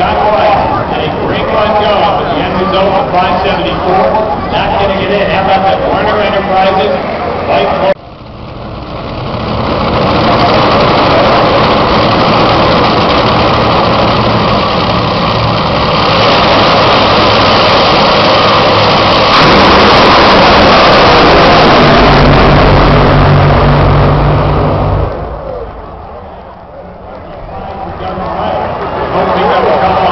got white. And a great one going, but the end result of 574. Not going to get in. How about that Warner Enterprises? White. Hopefully that will come on.